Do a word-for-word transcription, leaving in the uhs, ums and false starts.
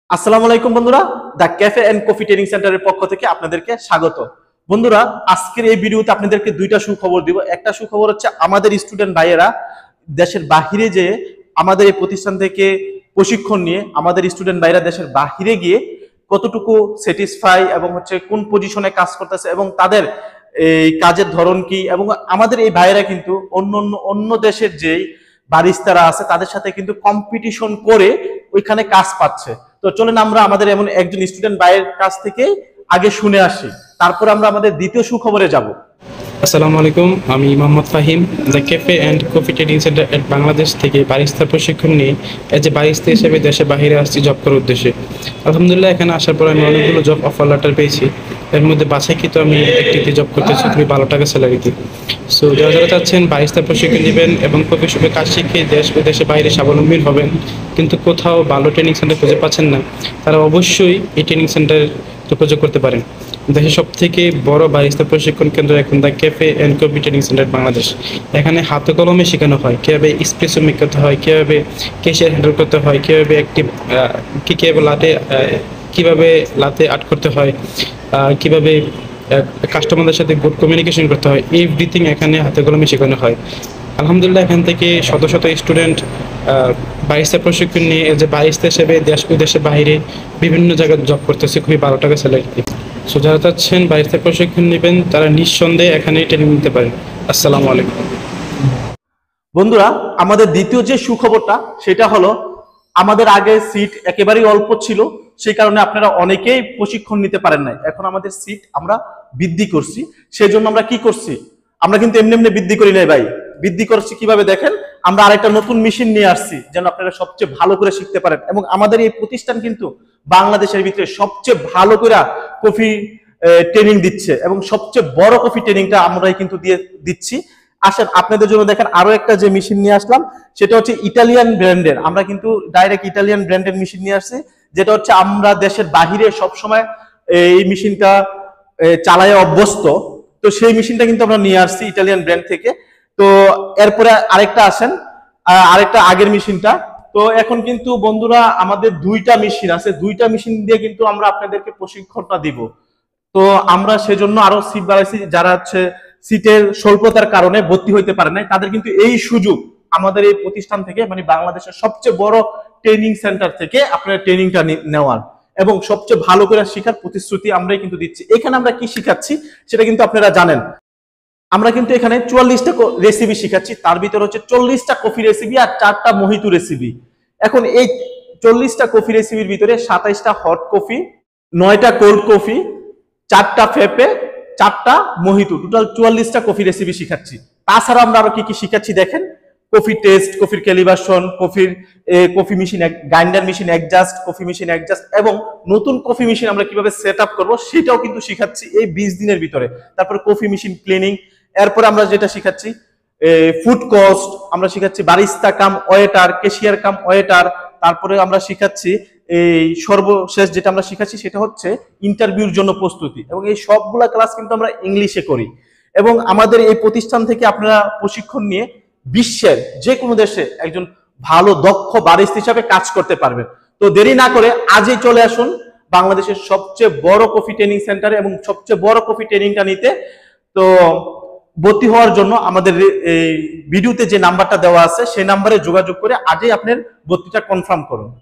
আসসালামু আলাইকুম বন্ধুরা, the cafe and coffee training সেন্টারের পক্ষ থেকে আপনাদেরকে স্বাগত। বন্ধুরা, আজকের এই ভিডিওতে আপনাদেরকে দুইটা সুখবর দিব। একটা সুখবর হচ্ছে আমাদের স্টুডেন্ট ভাইয়েরা দেশের বাহিরে যে আমাদের এই প্রতিষ্ঠান থেকে প্রশিক্ষণ নিয়ে আমাদের স্টুডেন্ট ভাইয়েরা দেশের বাহিরে গিয়ে কতটুকু স্যাটিসফাই এবং হচ্ছে কোন পজিশনে কাজ করতেছে এবং তাদের এই কাজের ধরন কি, এবং আমাদের এই ভাইয়েরা কিন্তু অন্য অন্য অন্য দেশের যেই বারিস্তারা আছে তাদের সাথে কিন্তু কম্পিটিশন করে ওইখানে কাজ পাচ্ছে। তো চলেন আমরা আমাদের এমন একজন স্টুডেন্ট ভাইয়ের কাছ থেকে আগে শুনে আসি, তারপর আমরা আমাদের দ্বিতীয় সুখবরে যাব। আসসালামু আলাইকুম, আমি Mohammad Fahim, the cafe and coffee training centre at Bangladesh থেকে বারিস্তার প্রশিক্ষণ নিয়ে এজ এ বারিস্তা হিসেবে দেশে বাইরে আসছি জব করার উদ্দেশ্যে। আলহামদুলিল্লাহ, এখানে আসার পর আমি অনেকগুলো জব অফার লেটার পেয়েছি। এর মধ্যে বাছাইকৃত আমি একটিতে জব করতেছি খুবই ভালো টাকা স্যালারিতে। সো যারা যারা চাচ্ছেন বারিস্তার প্রশিক্ষণ নেবেন এবং কফি শপে কাজ শিখে দেশ ও দেশে বাইরে স্বাবলম্বী হবেন, কিন্তু কোথাও ভালো ট্রেনিং সেন্টার খুঁজে পাচ্ছেন না, তারা অবশ্যই এই ট্রেনিং সেন্টারে যোগাযোগ করতে পারেন। দেশের সব থেকে বড় বারিস্তা প্রশিক্ষণ কেন্দ্র এখন the cafe and coffee training centre Bangladesh. এখানে হাতে কলমে শেখানো হয় কীভাবে স্পেসো মেক করতে হয়, কীভাবে ক্যাশিয়ার হ্যান্ডেল করতে হয়, কীভাবে একটি কী কীভাবে লাটে কীভাবে লাতে আর্ট করতে হয়, কীভাবে কাস্টমারদের সাথে গুড কমিউনিকেশন করতে হয়, এভরিথিং এখানে হাতে কলমে শেখানো হয়। আলহামদুলিল্লাহ, এখান থেকে শত শত স্টুডেন্ট বারিস্তা প্রশিক্ষণ নিয়ে যে বারিস্তা হিসেবে দেশ বিদেশের বাইরে বিভিন্ন জায়গায় জব করতেছে খুবই বারো টাকা স্যালারিতে। সো যারা চাচ্ছেন বারিস্তা প্রশিক্ষণ নেবেন তারা নিঃসন্দেহে এখানে ট্রেনিং নিতে পারেন। আসসালামু আলাইকুম। বন্ধুরা, আমাদের দ্বিতীয় যে সুখবরটা সেটা হলো আমাদের আগে সিট একেবারেই অল্প ছিল, সেই কারণে আপনারা অনেকেই প্রশিক্ষণ নিতে পারেন নাই। এখন আমাদের সিট আমরা বৃদ্ধি করছি, সেই জন্য আমরা কি করছি, আমরা কিন্তু এমনি এমনি বৃদ্ধি করি নাই ভাই, বৃদ্ধি করছি কিভাবে দেখেন, আমরা আরেকটা নতুন মেশিন নিয়ে আসছি যেন আপনারা সবচেয়ে ভালো করে শিখতে পারেন। এবং আমাদের এই প্রতিষ্ঠান কিন্তু বাংলাদেশের ভিতরে সবচেয়ে ভালো করে কফি ট্রেনিং দিচ্ছে এবং সবচেয়ে বড় কফি ট্রেনিংটা আমরাই কিন্তু দিয়ে দিচ্ছি। আসেন আপনাদের জন্য দেখেন আরো একটা যে মেশিন নিয়ে আসলাম, সেটা হচ্ছে ইটালিয়ান ব্র্যান্ডের। আমরা কিন্তু ডাইরেক্ট ইটালিয়ান ব্র্যান্ডের মেশিন নিয়ে আসছি, যেটা হচ্ছে আমরা দেশের বাহিরে সবসময় এই মেশিনটা চালায় অভ্যস্ত। তো সেই মেশিনটা কিন্তু আমরা নিয়ে আসছি ইটালিয়ান ব্র্যান্ড থেকে। তো এরপরে আরেকটা আসেন, আরেকটা আগের মেশিনটা। তো এখন কিন্তু বন্ধুরা আমাদের দুইটা মেশিন আছে, দুইটা মেশিন দিয়ে কিন্তু আমরা আপনাদেরকে প্রশিক্ষণটা দিব। তো আমরা সেজন্য আরো সিট বাড়াইছি, যারা হচ্ছে সিটের স্বল্পতার কারণে ভর্তি হইতে পারে নাই তাদের কিন্তু এই সুযোগ আমাদের এই প্রতিষ্ঠান থেকে, মানে বাংলাদেশের সবচেয়ে বড় ট্রেনিং সেন্টার থেকে আপনার ট্রেনিংটা নেওয়ার এবং সবচেয়ে ভালো করে শেখার প্রতিশ্রুতি আমরাই কিন্তু দিচ্ছি। এখানে আমরা কি শিখাচ্ছি সেটা কিন্তু আপনারা জানেন। আমরা কিন্তু এখানে চুয়াল্লিশটা রেসিপি শিখাচ্ছি, তার ভিতরে হচ্ছে চল্লিশটা কফি রেসিপি আর চারটা মোহিতো রেসিপি। এখন এই চল্লিশটা কফি রেসিপির ভিতরে সাতাইশটা হট কফি, নয়টা কোল্ড কফি, চারটা ফেপে, চারটা মোহিতো, টোটাল চুয়াল্লিশটা কফি রেসিপি শিখাচ্ছি। তাছাড়া আমরা আরো কি কি শিখাচ্ছি দেখেন, কফি টেস্ট, কফির ক্যালিব্রেশন, কফির coffee machine grinder machine adjust, coffee machine adjust এবং নতুন কফি মেশিন আমরা কিভাবে সেট আপ করবো সেটাও কিন্তু শিখাচ্ছি এই বিশ দিনের ভিতরে। তারপর কফি মেশিন ক্লিনিং, এরপরে আমরা যেটা শিখাচ্ছি ফুড কস্ট, আমরা শিখাচ্ছি barista cum waiter, cashier cum waiter. তারপরে আমরা শিখাচ্ছি এই সর্বশেষ যেটা আমরা শিখাচ্ছি সেটা হচ্ছে ইন্টারভিউর জন্য প্রস্তুতি। এবং এই সবগুলা ক্লাস কিন্তু আমরা ইংলিশে করি এবং আমাদের এই প্রতিষ্ঠান থেকে আপনারা প্রশিক্ষণ নিয়ে বিশ্বের যে কোনো দেশে একজন ভালো দক্ষ বারিস্তা হিসাবে কাজ করতে পারবেন। তো দেরি না করে আজই চলে আসুন বাংলাদেশের সবচেয়ে বড় কফি ট্রেনিং সেন্টারে এবং সবচেয়ে বড় কফি ট্রেনিংটা নিতে। তো ভর্তি হওয়ার জন্য আমাদের এই ভিডিওতে যে নাম্বারটা দেওয়া আছে সেই নাম্বারে যোগাযোগ করে আজই আপনার ভর্তিটা কনফার্ম করুন।